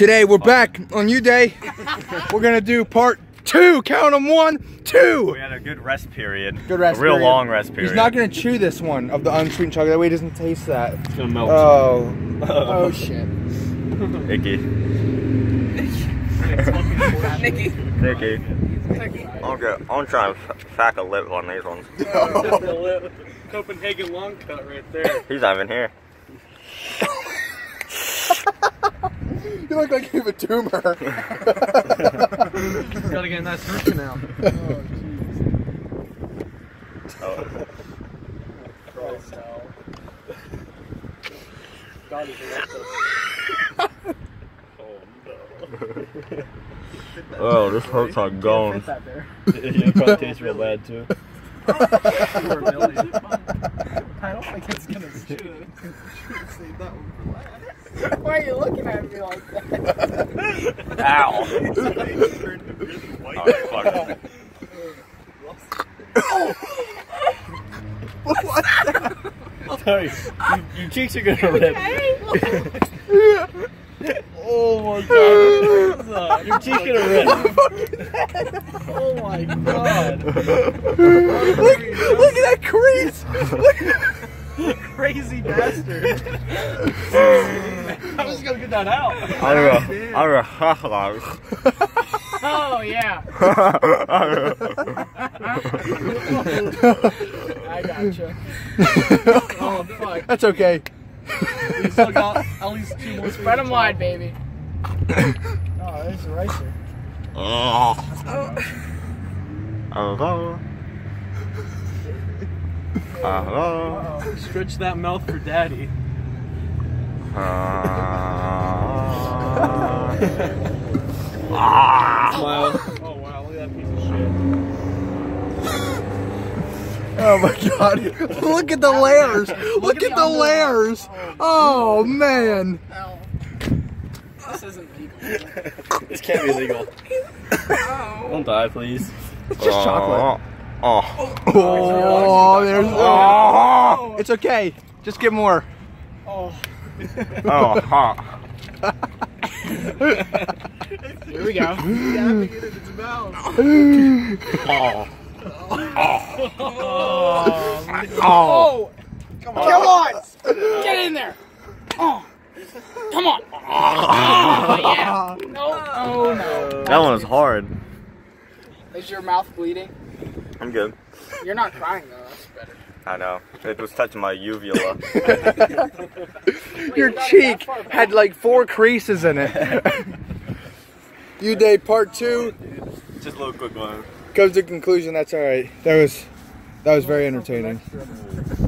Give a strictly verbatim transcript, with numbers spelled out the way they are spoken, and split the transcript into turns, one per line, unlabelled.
Today we're back on U Day. We're gonna do part two. Count them, one, two.
We had a good rest period.
Good rest.
A real
period.
long rest period.
He's not gonna chew this one of the unsweetened chocolate. That way he doesn't taste that.
It's gonna melt.
Oh. Oh shit.
Icky.
Nicky.
Nicky. Okay, I'm trying to fack a lip on these ones.
Copenhagen long cut right there.
He's not even here.
You look like you have a tumor.
Gotta get in that root canal.
Oh,
Christ, hell. God, he's
oh, this hurts on gums.
It probably tastes real bad too. I don't think it's gonna shoot. Save that one for last.
Why are you looking at me like that?
Ow! Oh, fuck.
Sorry, you, your cheeks are gonna rip. Oh my god. Your cheeks gonna rip. Oh my god.
look, look at that crease.
Crazy bastard. I'm just gonna get that out.
Oh yeah. I gotcha. Oh fuck.
That's okay.
We still got at least two more.
Spread them wide, baby.
Oh, there's a ricer.
Oh. Hello. Hello.
Uh-oh. Stretch that mouth for daddy.
Uh,
Smile. Oh wow, look at that piece of shit.
Oh my god. Look at the layers. Look at the layers. Oh man.
Ow. This isn't legal.
This can't be legal.
Oh.
Don't die, please.
It's just chocolate.
Oh.
Oh, there's. Oh. It's okay. Just get more.
Oh.
Oh, hot.
Here we go.
Yeah, get it in its mouth.
Oh.
Oh.
Oh. Come on. Come on. Get in there. Oh. Come on. Oh, yeah. No. Oh, no.
That one was hard.
Is your mouth bleeding?
I'm good.
You're not crying, though. That's better.
I know. It was touching my uvula.
Your cheek had like four creases in it. U Day part two.
Just a little quick one.
Comes to conclusion. That's all right. That was that was very entertaining.